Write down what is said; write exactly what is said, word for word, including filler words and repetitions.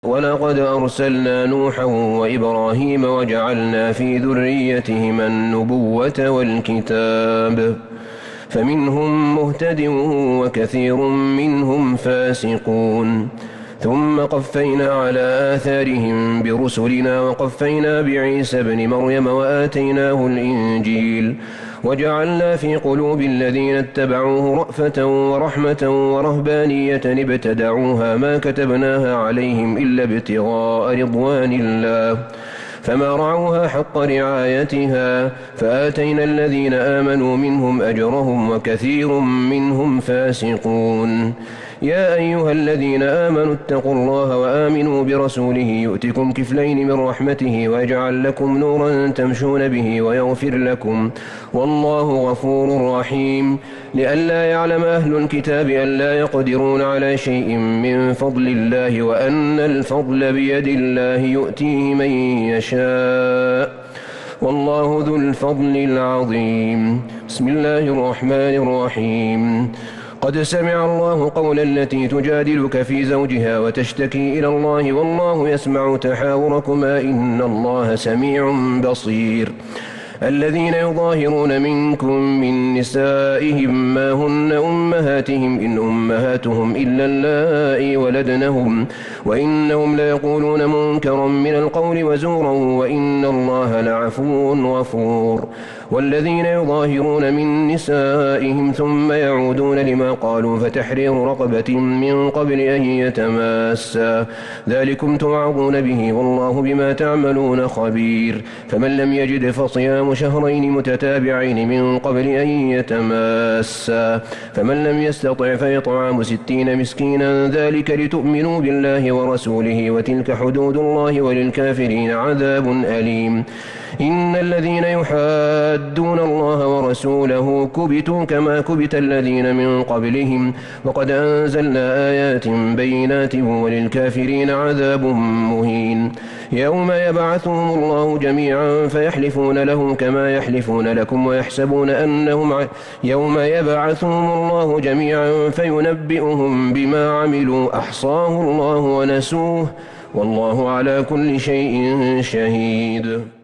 ولقد أرسلنا نوحا وإبراهيم وجعلنا في ذريتهما النبوة والكتاب فمنهم مهتد وكثير منهم فاسقون ثم قفينا على آثارهم برسلنا وقفينا بعيسى ابن مريم وآتيناه الإنجيل وجعلنا في قلوب الذين اتبعوه رأفة ورحمة ورهبانية ابتدعوها ما كتبناها عليهم إلا ابتغاء رضوان الله فما رعوها حق رعايتها فآتينا الذين آمنوا منهم أجرهم وكثير منهم فاسقون يا أيها الذين آمنوا اتقوا الله وآمنوا برسوله يؤتكم كفلين من رحمته ويجعل لكم نورا تمشون به ويغفر لكم والله غفور رحيم لئلا يعلم أهل الكتاب ألا يقدرون على شيء من فضل الله وأن الفضل بيد الله يؤتيه من يشاء والله ذو الفضل العظيم بسم الله الرحمن الرحيم قد سمع الله قول التي تجادلك في زوجها وتشتكي إلى الله والله يسمع تحاوركما إن الله سميع بصير الذين يظاهرون منكم من نسائهم ما هن أمهاتهم إن أمهاتهم إلا اللائي ولدنهم وإنهم ليقولون منكرا من القول وزورا وإن الله لعفو غفور والذين يظاهرون من نسائهم ثم يعودون لما قالوا فتحرير رقبة من قبل أن يتماسا ذلكم توعظون به والله بما تعملون خبير فمن لم يجد فصيام شهرين متتابعين من قبل أن يتماسا فمن لم يستطع فإطعام ستين مسكينا ذلك لتؤمنوا بالله ورسوله وتلك حدود الله وللكافرين عذاب أليم إن الذين يحادون الله ورسوله كبتوا كما كبت الذين من قبلهم وقد أنزلنا آيات بينات وللكافرين عذاب مهين يوم يبعثهم الله جميعا فيحلفون له كما يحلفون لكم ويحسبون أنهم ع... يوم يبعثهم الله جميعا فينبئهم بما عملوا أحصاه الله ونسوه والله على كل شيء شهيد.